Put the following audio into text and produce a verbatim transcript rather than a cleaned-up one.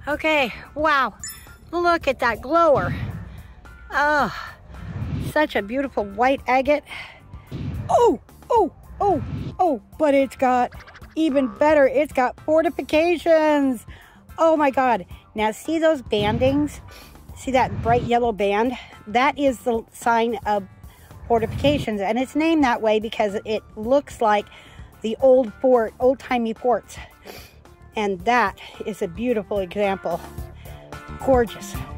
Okay, wow, look at that glower. Oh, such a beautiful white agate. Oh, oh, oh, oh, but it's got even better. It's got fortifications. Oh my God. Now see those bandings? See that bright yellow band? That is the sign of fortifications, and it's named that way because it looks like the old fort, old-timey forts. And that is a beautiful example. Gorgeous.